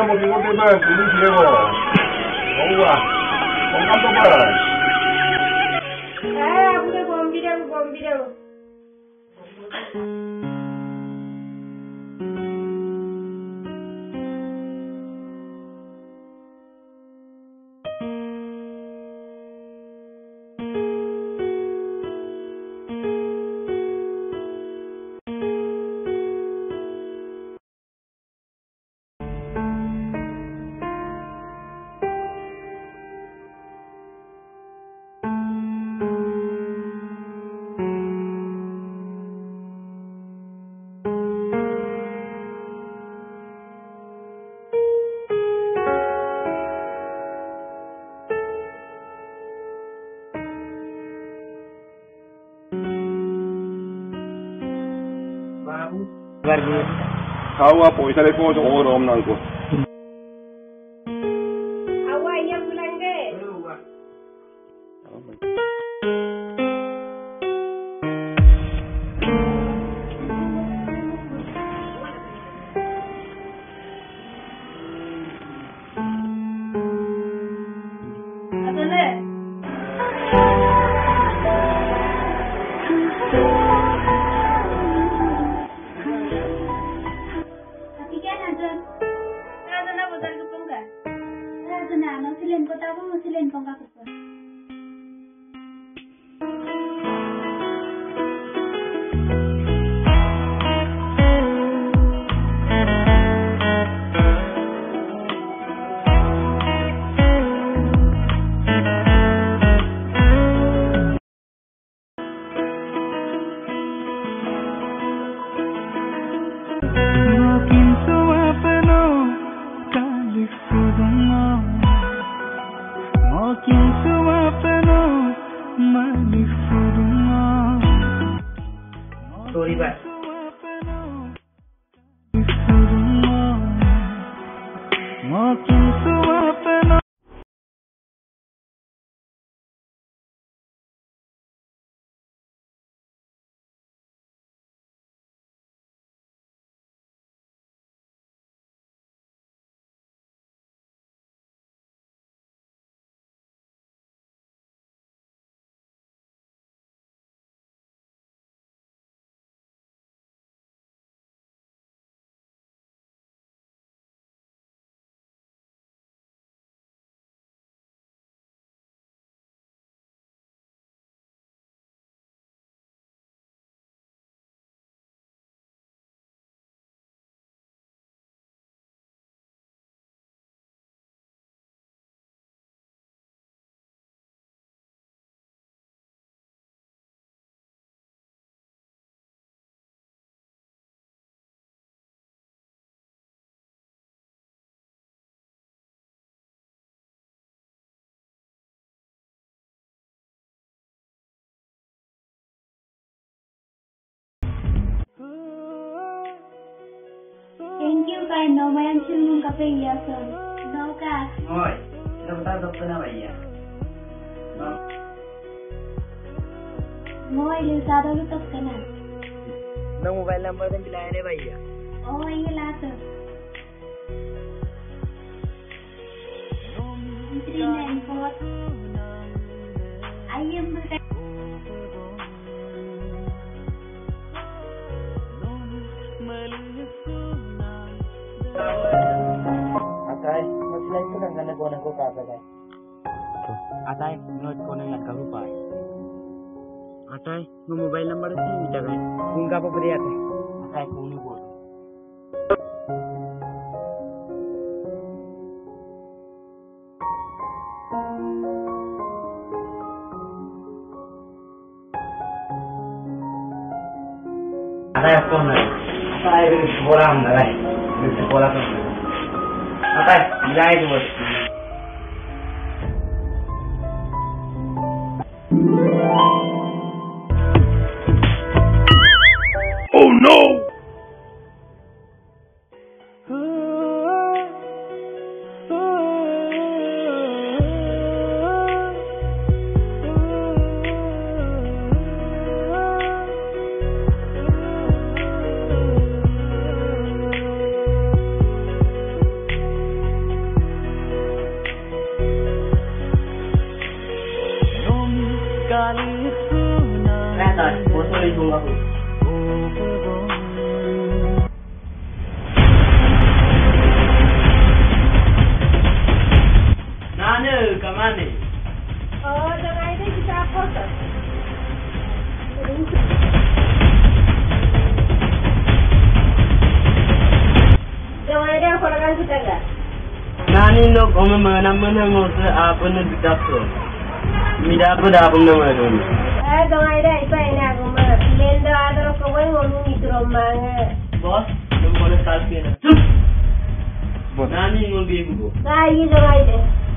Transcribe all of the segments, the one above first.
mo tinggal di mana? Ini siapa? Bawa. Kau tu mana? Aku dah bombi. Tahu apa? Isa lepas tu orang nangku. Awak yang pulang deh. Sorry, Pak. Thank you kay no mayan silmong kape iya sir. No ka. Oi, sudah bentar dokter na भैया. Mo ilu sada lu tok kana. ना mobile number तो मिलाया रे भैया. Oh iya lah sir. 394 I am the Atay, mag-slide ko lang nagawa ko kakagay. Atay, note ko na yan karupay. Atay, no mobile number si dagay. Kung ka pa pwede atay. Atay, kung ni bodo. Atay, ako na. Atay, bola ang dagay. Bola ko. Atay, ilay ko. Oh no! Atas, bosol ibong ako. Nana, kamane? Oh, jangan ada kita apa tu? Jangan ada apa orang kita enggak? Nani look menang ngose apa na bidapso. Mida apa dah pun nama tu. Jangan ada apa ini aku mah. Lenda ada orang kau yang ngomong itu romang. Bos, lu boleh salpi na. Nani ngomong biar aku. Nah, ini jangan ada.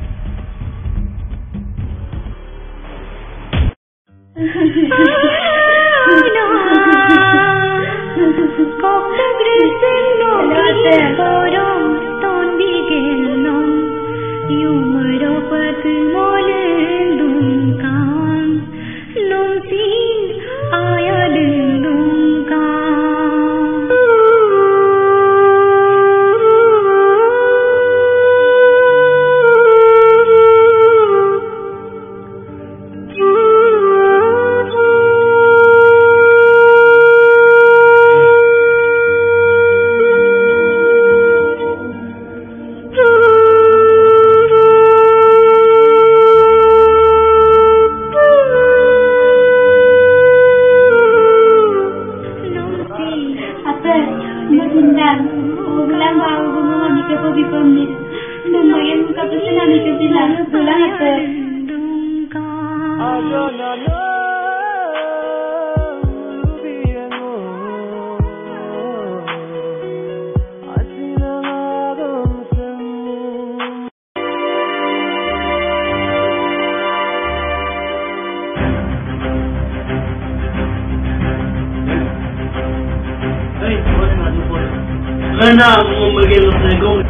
Kena membagi lesegong.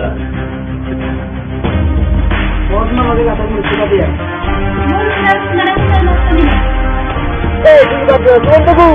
Bos mana dia kata ni sudah dia. Sudah dia, tunggu.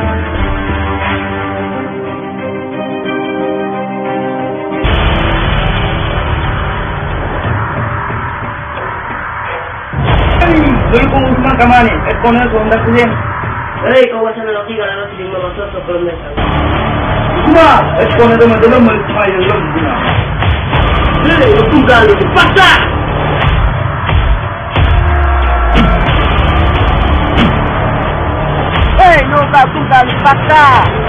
Dulu kau usman kamane, ekonomi sonda kujen. Kau macam lagi kalau nak terima masuk sebelum ni. Cuma, ekonomi tu macam mana yang guna. Aku galu pasar. No tak tunggal pasar.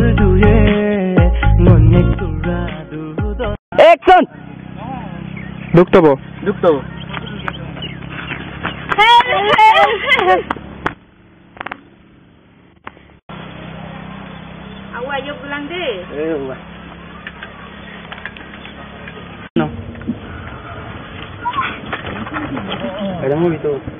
Action! ঢুকতে Dukto. Awak je pulang deh. No. Ada mo gitu.